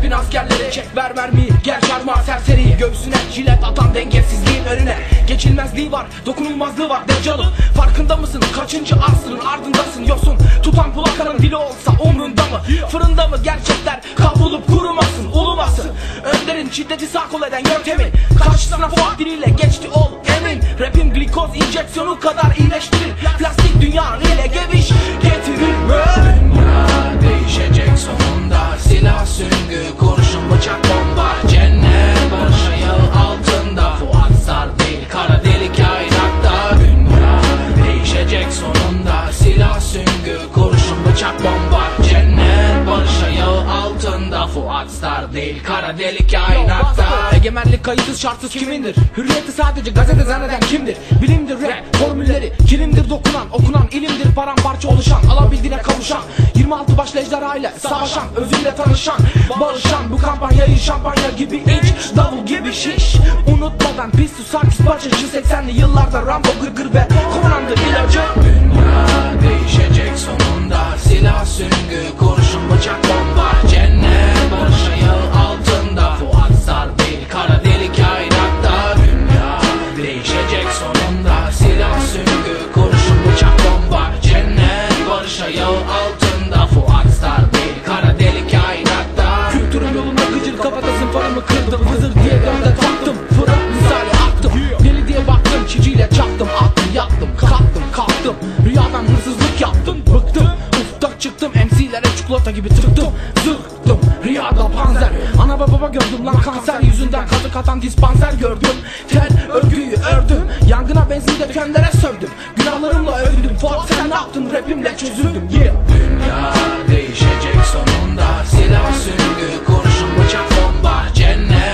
rapin askerleri. Çek ver mermiyi, gel çarmıha serseri. Göğsüne jilet atan dengesizliğin önüne. Geçilmezliği var, dokunulmazlığı var Deccal'ım. Farkında mısın? Kaçıncı asrın ardındasın yosun. Tutan plakanın dili olsa umrunda mı? Fırında mı gerçekler kavrulup kurumasın, ulumasın. Önderin şiddeti sağ kol eden yöntemi. Karşısına fuat diliyle geçti ol emin. Rapim glikoz injeksiyonu kadar iyileştirir. Plastik dünyanın ile geviş getirir mi? Dünya değişecek sonunda. Silah, süngü, kurşun, bıçak, bomba. Cennet barış ayağı altında. Fuat Sar değil, kara delik kainatta. Dünya değişecek sonunda. Silah, süngü, kurşun, bıçak, bomba. Cennet barış ayağı altında. Fuat Star değil, kara delik kainatta. Egemenlik kayıtsız şartsız kimindir? Hürriyeti sadece gazete zanneden kimdir? Bilimdir rap formülleri, kilimdir dokunan, okunan, ilimdir paramparça oluşan, alabildiğine kavuşan, 26 başlı ejderhayla savaşan, özüyle tanışan, bağışan. Bu kampanyayı şampanya gibi iç, davul gibi şiş. Unutmadan pis susar parçacı 80'li yıllarda Rambo gırgır ve Conan'dı ilacı. Dünya değişecek sonunda. Silah, süngü, kurşun, bıçak, bomba. Cennet barış ayağı altında. Fuat Sar değil, kara delik kainatta. Dünya değişecek sonunda. Silah, süngü, kurşun, bıçak, bomba. Cennet barış ayağı altında. Fuat Sar değil, kara delik kainatta. Kültürüm yolunda gıcır kafatasın farımı kırdım. Hızır diye gönde taktım, fırın misali aktım. Deli diye baktım, çiciyle çaktım. Attım, yattım, kalktım. Rüyadan hırsızlık yaptım, bıktım. Uftak çıktım, MC'lere çikolata gibi tıktım. Zıktım, rüyada panzer. Ana ve baba gördüm lan kanser yüzünden. Kazık atan dispanser gördüm. Tel örgüyü ördüm. Yangına benzin dökenlere sövdüm. Günahlarımla övdüm. Fuat sen ne yaptın, rapimle çözüldüm. Yeah. Dünya değişecek sonunda. Silah, süngü, kurşun, bıçak, bomba. Cennet